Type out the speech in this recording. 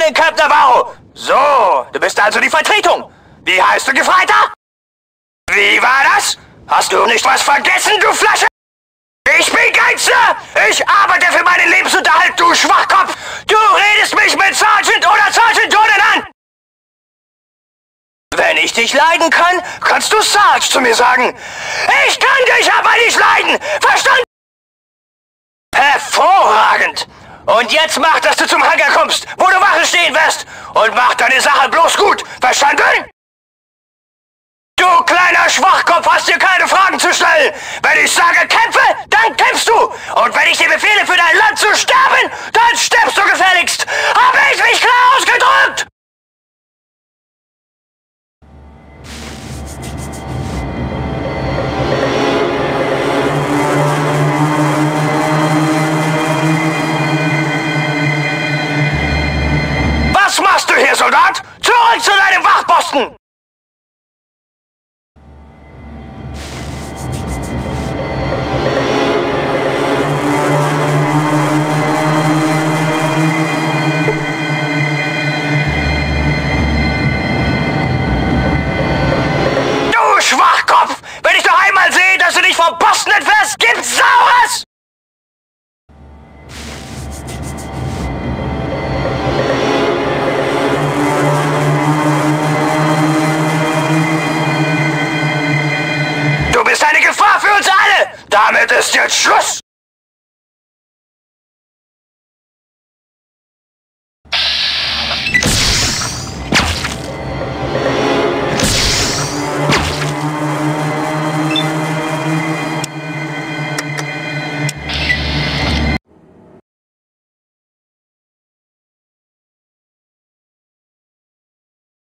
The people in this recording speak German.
Lieutenant Cap Navarro. So, du bist also die Vertretung. Wie heißt du, Gefreiter? Wie war das? Hast du nicht was vergessen, du Flasche? Ich bin Gangster! Ich arbeite für meinen Lebensunterhalt, du Schwachkopf! Du redest mich mit Sergeant oder Sergeant Dornan an! Wenn ich dich leiden kann, kannst du Sarge zu mir sagen. Ich kann dich aber nicht leiden! Verstanden? Hervorragend! Und jetzt mach, dass du zum Hangar kommst, wo du Wache stehen wirst! Und mach deine Sache bloß gut! Verstanden? Du kleiner Schwachkopf, hast dir keine Fragen zu stellen! Wenn ich sage kämpfe, dann kämpfst du! Und wenn ich dir befehle, für dein Land zu sterben, dann stirbst du gefälligst! Habe ich mich klar ausgedrückt? Was machst du hier, Soldat? Zurück zu deinem Wachposten! Du Schwachkopf! Wenn ich noch einmal sehe, dass du dich vom Posten entfährst, gibt's Saures! Du bist eine Gefahr für uns alle! Damit ist jetzt Schluss!